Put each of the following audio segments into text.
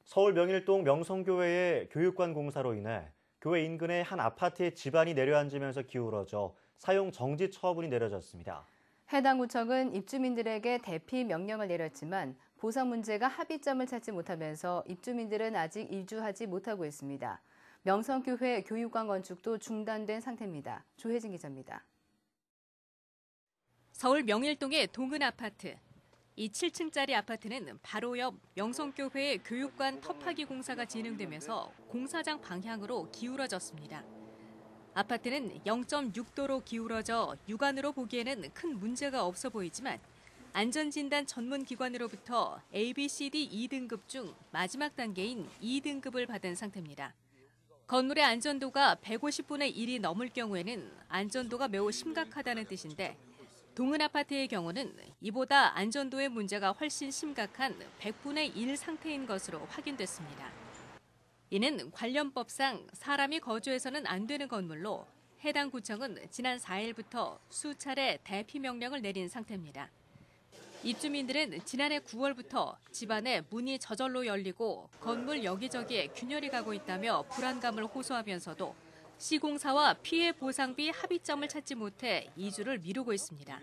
서울 명일동 명성교회의 교육관 공사로 인해 교회 인근의 한 아파트의 지반이 내려앉으면서 기울어져 사용 정지 처분이 내려졌습니다. 해당 구청은 입주민들에게 대피 명령을 내렸지만 보상 문제가 합의점을 찾지 못하면서 입주민들은 아직 이주하지 못하고 있습니다. 명성교회 교육관 건축도 중단된 상태입니다. 조혜진 기자입니다. 서울 명일동의 동은 아파트. 이 7층짜리 아파트는 바로 옆 명성교회의 교육관 터파기 공사가 진행되면서 공사장 방향으로 기울어졌습니다. 아파트는 0.6도로 기울어져 육안으로 보기에는 큰 문제가 없어 보이지만 안전진단 전문기관으로부터 ABCD 2등급 중 마지막 단계인 2등급을 받은 상태입니다. 건물의 안전도가 150분의 1이 넘을 경우에는 안전도가 매우 심각하다는 뜻인데 동은 아파트의 경우는 이보다 안전도의 문제가 훨씬 심각한 100분의 1 상태인 것으로 확인됐습니다. 이는 관련법상 사람이 거주해서는 안 되는 건물로 해당 구청은 지난 4일부터 수차례 대피 명령을 내린 상태입니다. 입주민들은 지난해 9월부터 집안에 문이 저절로 열리고 건물 여기저기에 균열이 가고 있다며 불안감을 호소하면서도 시공사와 피해 보상비 합의점을 찾지 못해 이주를 미루고 있습니다.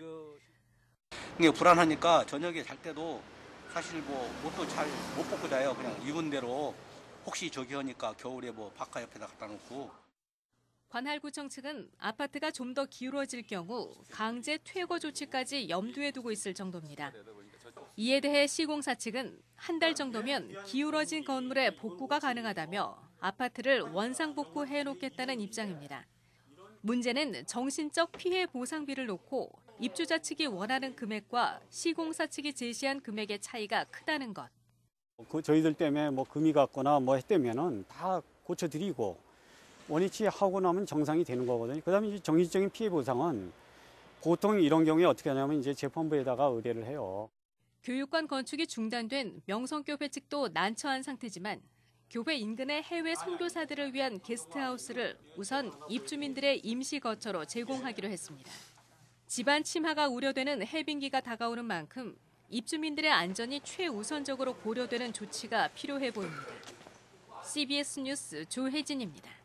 이게 불안하니까 저녁에 잘 때도 사실 옷도 잘 못 벗고 자요. 그냥 입은 대로 혹시 저기 하니까 겨울에 바카 옆에다 갖다 놓고. 관할구청 측은 아파트가 좀 더 기울어질 경우 강제 퇴거 조치까지 염두에 두고 있을 정도입니다. 이에 대해 시공사 측은 한 달 정도면 기울어진 건물에 복구가 가능하다며 아파트를 원상복구 해놓겠다는 입장입니다. 문제는 정신적 피해 보상비를 놓고 입주자 측이 원하는 금액과 시공사 측이 제시한 금액의 차이가 크다는 것. 저희들 때문에 금이 갔거나 했다면은 다 고쳐드리고 원위치 하고 나면 정상이 되는 거거든요. 그다음에 이제 정신적인 피해 보상은 보통 이런 경우에 어떻게 하냐면 이제 재판부에다가 의뢰를 해요. 교육관 건축이 중단된 명성교회 측도 난처한 상태지만 교회 인근의 해외 선교사들을 위한 게스트하우스를 우선 입주민들의 임시 거처로 제공하기로 했습니다. 집안 침하가 우려되는 해빙기가 다가오는 만큼 입주민들의 안전이 최우선적으로 고려되는 조치가 필요해 보입니다. CBS 뉴스 조혜진입니다.